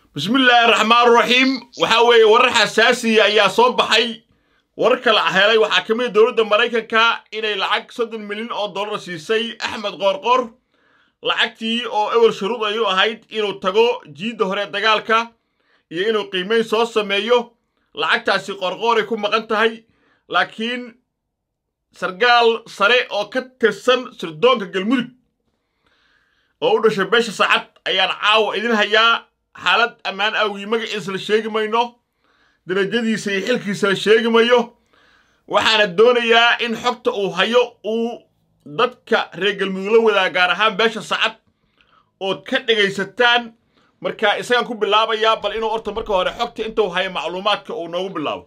بسم الله الرحمن الرحيم وحاوي ورر حساسي ayaa soo baxay war kala helay waxa kamid dawladda Mareykanka inay lacag 30 milyan oo dollar siisay Axmed Qorqor lacagtii oo awal shuruud ay u ahayd inuu tago jiida hore dagaalka iyo inuu qiimeyn soo sameeyo lacagtaasi Qorqor ay ku maqan tahay laakiin sargaal sare oo ka tirsan sirdoonka galmudug oo u dhashay beesha saacad ayaan caawa idin hayaa xaalad ammaan awgi magaciisa la sheegi mayno darajadiisa iyo xilkiisa la sheegi mayo waxaana doonayaa in xogta uu hayo uu dadka reer galmudug la wadaaga gaar ahaan beesha saacad oo ka dhagaysataan marka isagaan ku bilaabayaa bal inuu horta marka hore xogta inta uu hayo macluumaadka uu noogu bilaabo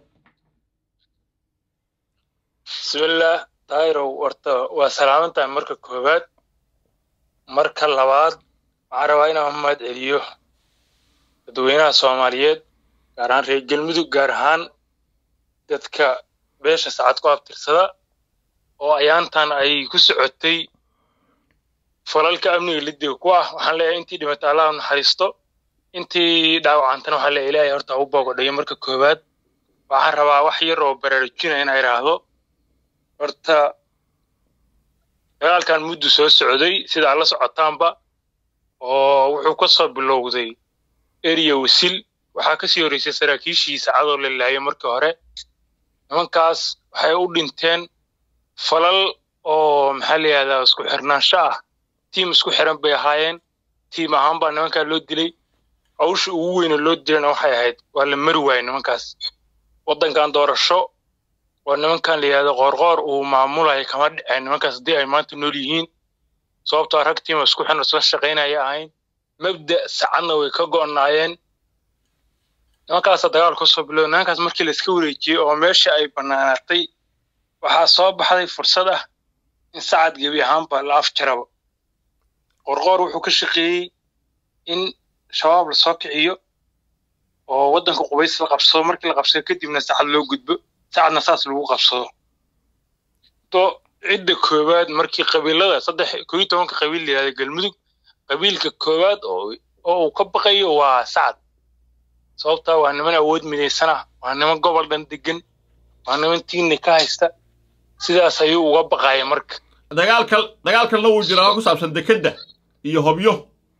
bismillah tayro warta waa salaamanta marka koobaad marka labaad waxaan rabaa inaan mahad celiyo dadweynaha Soomaaliyeed gaar ahaan reer galmudug gaar ahaan dadka beesha saacad ku abtirsada oo ayaantan ay ku socotay falalka amniga lidii ku ah waxaan leeyahay intii dhimatay Allah u naxariisto intii dhaawacantana waxaan leeyahay Ilaahay horta u booqday marka koobaad waxaan rabaa wax yar oo baraarujin in ay raahdo horta dagaalkan muddo soo socday sida la socotaanba oo wuxuu ka soo bilowday area wasil waxa ka sii horeysay saraakiishiisa cadoo la laayay markii hore nimankaas waxay u dhinteen falal oo maxalli ah isku xirnaansho ah team isku xiran bay ahaayeen team ahaan baa nimanka loo dilay awsh ugu weyn loo dilayna waxay ahayd waa la mari waayay nimankaas wadankan doorasho waa nimankan leeyahay Qorqor uu maamulay kama dhicin nimankaas hadii ay maanta nool yihiin sababtoo rag team isku xiran isla shaqeynaya ahayn mabda saacadna way ka go'naayeen nimankaas dagaal ku soo bilowday nimankaas markii la iska wareejiyay oo meesha ay banaanatay waxa soo baxday fursad ah in saacad gabi ahaanba la afjarabo Qorqor wuxuu ka shaqeeyay in shabaab la soo kiciyo oo wadanka Qubays la qabsado markii la qabsado kadibna saacad loo gudbo saacadna saas lagu qabsado to cidda koobaad markii qabiilada 13 qabiil leeyahay galmudug qabiilka koobaad oo ka baqayo waa saacad sababta waa niman awood mideysana waa niman gobol dhan degan waa niman tiinni ka haysta sidaas ayuu uga baqay marka dagaalkan la wuu jiraa ku saabsan dekada iyo hobyo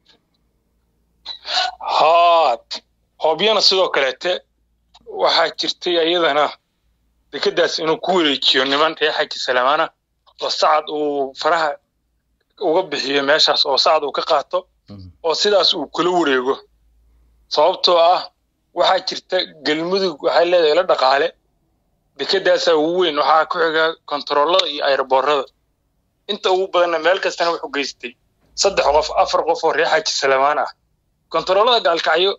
hobyana sidoo kaleete waxa jirtay ayadana dekadaas inuu ku wareejiyo niman reexaki salaamana oo saacad uu faraha uga bixiyo meeshaas oo saacad uu ka qaato oo sidaas uu kula wareego sababtoo ah waxa jirta galmudug waxay leedahay la dhaqaale dekadaas ugu weyn waxa ku xiga kontaroolada iyo airborada inta ugu badan meel kastana wuxuu geystay 3 qof 4 qof oo reexaki salaaman ah kontaroolada gaalkacyo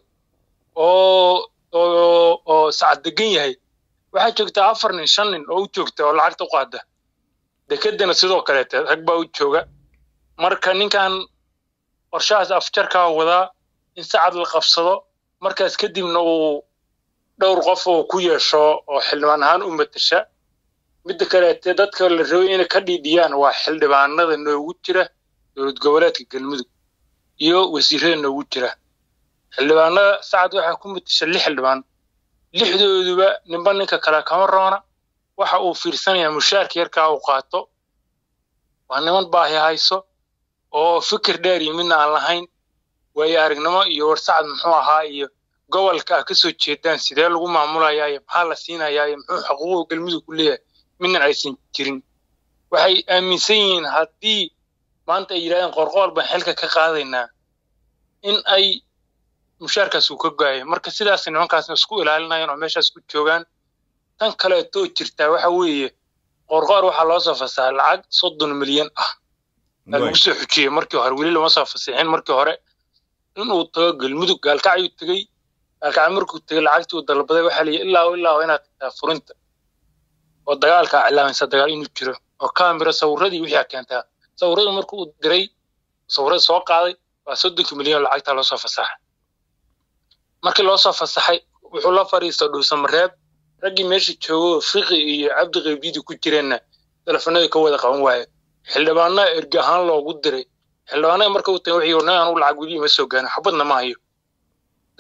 oo saacad degan yahay waxa joogta 4 nin 5 nin oo joogta oo lacagta qaada dekadana sidoo kale rag baa u jooga marka ninkan qorshahaas afjarka wada in saacad la qabsado markaas kadibna uu dhowr qof oo ku yeesho oo xildhibaan ahaan u matasha mid kale dadka la rabo inay ka dhidhiyaan waa xildhibaanada noogu jira dowlad goboleedka galmudug iyo wasiirada noogu jira xildhibaanada saacad waxa ku matasha 6 xildhibaan lixdooduba ninka kala kama roona waxa uu fiirsanaya mushaarka yarka uu qaato waa niman baahi hayso oo fikir dheer iyo midna aan lahayn way aragnimo iyo warsacad muxuu ahaa iyo gobolka ka soo jeedaan sidee lagu maamulayaa iyo maxaa la siinayaa iyo muxuu xuquuq galmudug u leeyahay midna aysan jirin waxay aaminsan yihiin haddii maanta ay yiraahdeen Qorqor baan xilka ka qaadaynaa in ay mushaarkaas uu ka gaayay marka sidaas nimankaas isku ilaalinayaan oo meeshaas ku joogaan tan kale oo jirta waxa weeye Qorqor waxa loo soo fasaxay lacag 30 milyan ah lagu soo xujiyay markii hore wali lama soo fasaxin markii hore inuu tago galmudug gaalkacyo tagay gaalkacyo markuu tagay lacagtii uu dalbaday waxa la ilaa inaad furinta oo dagaalka cilaaminsa dagaal inuu jiro oo kaamira sawirradii wixii keenta sawirrada markuu diray sawirrada soo qaaday waa 30 milyan lacagta loo soo fasaxay markii loo soo fasaxay wuxuu la fariistay dhuusan mareeb ragii meesha joogo fiqi iyo cabdi qaybidi ku jireenna telefoonada ka wada qaban waayay xildhibaanada ergahan loogu diray xildhibaanada marka uu tagay wixii uu lacag wili ma soo gaana xabadna ma hayo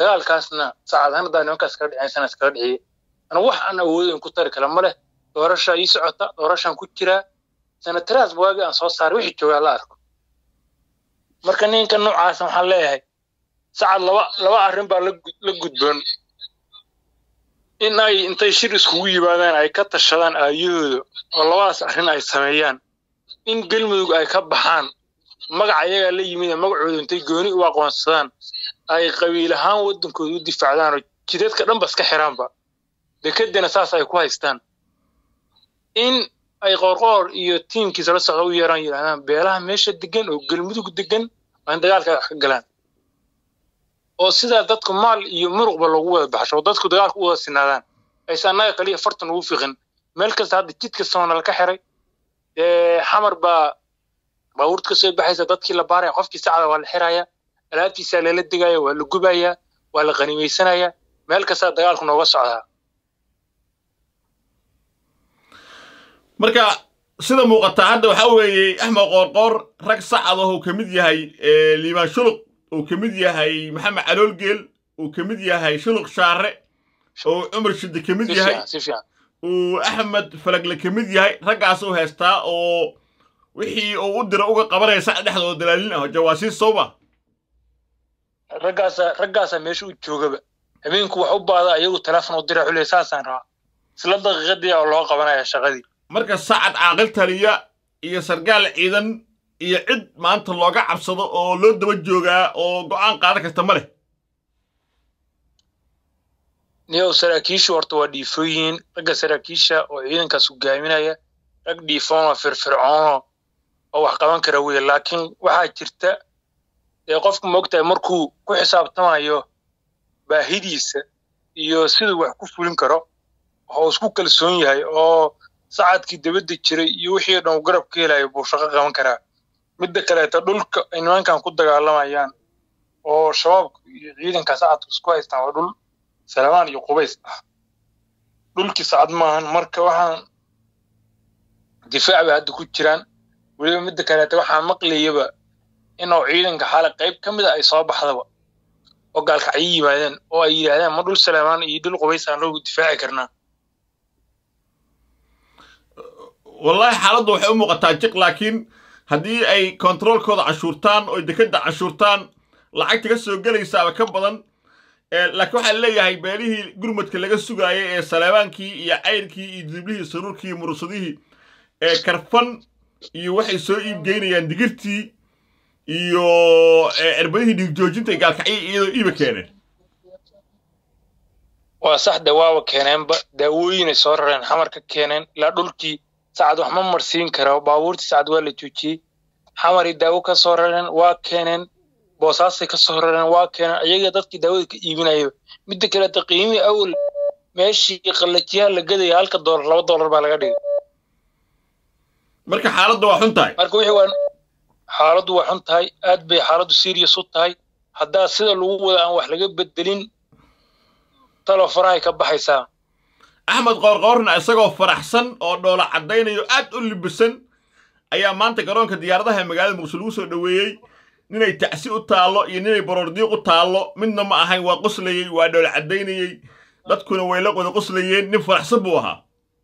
dagaalkaasna saacadahan haddaa nimankaas kaga dhicaysan iskaga dhiciyey ana wax aan awoodin ku tari kala ma leh doorasha ii socota doorashaan ku jiraa sanataraas waagi aan soo saaray wixii joogaa la arko marka ninka noocaas waxaan leeyahay saacad laba arrin baa la gudboon in ay intay shir iskugu yimaadaan ay ka tashadaan aayahooda oo labadaas arrin ay sameeyaan in galmudug ay ka baxaan magaca iyaga la yimid magacooda intay gooni u aqoonsadaan ay qabiil ahaan wadankooda u difaacdaan oo jidadka dhan ba iska xiraanba dekedana saas ay ku haystaan in ay qorqoor iyo tiimkiisa la socdo u yeeraan yiraahdaan beelaha meesha degan oo galmudug degan aan dagaalka ka galaan oo sidaa dadku maal iyo muruqba lagu wada baxsho dadku dagaalka u wada sinaadaan aysan annaga kaliya fartan ugu fiiqin meel kasta hadda jid kasta la ka xiray xamar baa baabuurta ka soo baxaysa dadkii la baaraya qofkii saacada waa la xiraya alaabtiisa la digaya waa la gubaya waa la qanimaysanaya meel kasta dagaalku nooga socdaa marka sida muuqata hadda waxa weeye Axmed Qoorqoor rag sacad oo kamid yahay Liibaan Shuluq oo kamid yahay Maxamed Calool Geel oo kamid yahay Shuluq Shaare oo Umar Shide kamid yahay oo Axmed Falag la kamid yahay ragaas oo heestaa oo wixii uu u diro uga qabanaysa dhexdooda dalaalin ah jawaasiis sooba ragaasa meesha u joogaba habeenku wax u baada ayagu telefoon u diray xulay saasaan raa isla daqiiqadii oo loo qabanaya shaqadii marka saacad caaqil taliya iyo sargaal ciidan iyo cid maanta looga cabsado oo loo daba joogaa oo go'aan qaadan karta ma leh niyow saraakiishu horta waa dhiifooyin ragga saraakiisha oo ciidankaas hogaaminaya rag dhiifoon oo firfircoon oo wax qaban kara weeye laakiin waxaa jirta qofku moogtahay markuu ku xisaabtamayo baahidiisa iyo siduu wax ku fulin karo oo isku kalsoon yahay oo saacadkii dibadda jiray iyo wixii dhan garab ka helayo buu shaqo qaban karaa midda kaleeta dhulka ay nimankan ku dagaalamayaan oo shabaabku iyo ciidanka saacadku isku haystaan waa dhul Salamaan iyo Qubays ah dhulkii saacad maahan marka waxaan difaac hadda ku jiraan waliba midda kaleeta waxaan maqlayaba inuu ciidanka xal qayb kamid ah ay soo baxdaba oo gaalka ay yimaadeen oo ay yiraahdaan ma dhul Salamaan iyo dhul Qubays aan loo difaaci karnaa والله حالده waxay u muuqataa jiq laakiin hadii ay controlkooda cashuurtaan oo dekada cashuurtaan lacagta ka soo galaysa ka badan laakiin waxa leeyahay beelihii gurmadka laga sugaayay ee Salaabankii iyo Cayrkii iyo Diblihii Saruurkii Murusadihii karfan iyo waxay soo iib geynayaan digirtii iyo erbadihii dhig joojinta gaalkacay iyadoo iiba keeneen waa sax dawaawa keeneenba daawooyin ay soo rareen xamar ka keeneen la dhulkii saacad wax ma marsiin karo baabuurtii saacad waa la joojiyay xamari daawo ka soo rareen waa keeneen boosaasay ka soo rareen waa keeneen ayaga dadkii daawada ka iibinayo midda kale qiimi awal meeshii qalajiyaha la gadaya $1 $2 baa laga dhigay marka xaaladdu waa xun tahay marka wixii waa xaaladdu waa xun tahay aad bay xaaladdu serious u tahay hadda sida lagu wada aan wax laga bedelin telefoonay ka baxaysaa Axmed Qoorqoorna isagoo faraxsan oo dhoola cadeynayo aad u libisan ayaa maanta garoonka diyaaradaha magaalada Muqdisho lagu soo dhaweeyay ninay tacsi u taalo iyo ninay baroordiiq u taalo midna ma ahayn waa qoslayay waa dhoola cadeynayay dadkuna way la qodo qoslayeen nin faraxsan buu ahaa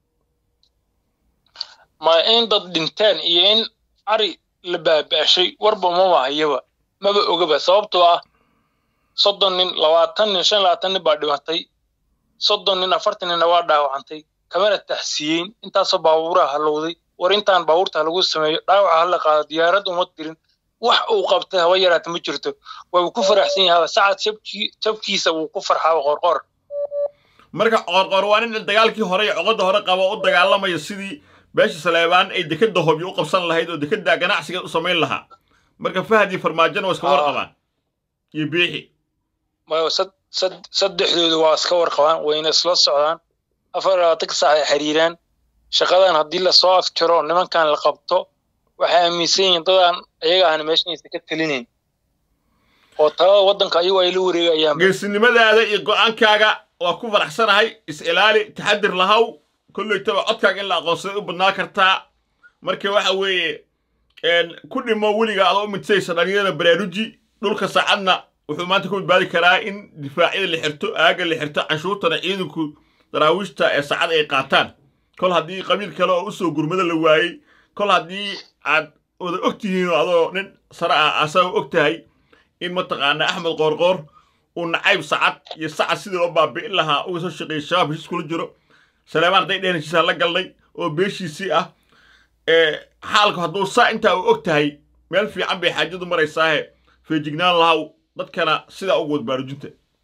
ma in dad dhinteen iyo in ari la baabashay warba ma waayaba maba ogaba sababtoo ah 30 nin 20 nin 25 nin baa dhimatay 30 nin 40 nin waa dhaawacantay kamana taxsiin intaas baabuuraha halowday war intaan baabuurta lagu sameeyo dhaawaca la qaado diyaarad uma dirin wax uu qabtay hawa yaraata ma jirto way ku faraxsan yahay saacad shabkiisa uu ku farxaa Qoorqoor marka Qoorqoor waa nin dagaalkii hore iyo caqada hore qabo u dagaalamay sidii beesha Saleebaan ay dekada hoob u qabsan lahayd oo dekada ganacsiga u sameyn lahaa marka Fahdi Farmaajo waa iska warqabaan iyo biixi ma saddexdoodu waa iska warqabaan wayna isla socdaan 24 saac xiriiraan shaqadan hadii la soo afjaro nimankan la qabto waxa aaminsan yihiin dadaan ayaga aan meeshiisa ka talinayn oo taa wadanka ayagu ay la wareegayaan geesinimadaada iyo go'aankaaga waa ku faraxsanahay is ilaali taxadir lahaw kullu taba codkaaga in la aqoonsado u badnaa kartaa marka waxa weeye ku dhimo weliga aad u midsaysan dhalinyarada baraaruji dhulka saacadna wuxuu maanta ku badbaadi karaa in difaacyada la xirto aaga la xirto canshuurtana ciidanku daraawiishta ee saacad ay qaataan kol haddii qabiil kale oo u soo gurmada la waayey kol haddii aad wada og tihiin adoo nin sare ah asaga og tahay in mataqaana axmed qoorqoor uu nacayb sacad iyo sacad sidii loo baabi'in lahaa uga soo shaqeeyey shabaab heshiis kula jiro saleebaan hadday dhehen heshiisaan la galnay oo beeshiisii ah xaalku hadduu saa intaa uu og tahay meel fiican bay xaajadu maraysaahe feejignaan lahaw dadkana sidaa ugu wadbaarujinta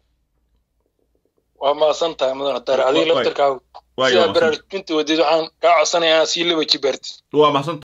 waa maasan tahay mudana dar adiga laftarkaagu sidaa baraarujinta wadeed waxaan kaa codsanayaa sii laba jibaarti waa mahadsan